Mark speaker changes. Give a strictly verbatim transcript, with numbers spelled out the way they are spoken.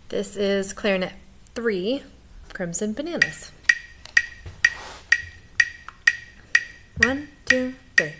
Speaker 1: This is Clarinet three, Crimson Bananas. One, two, three.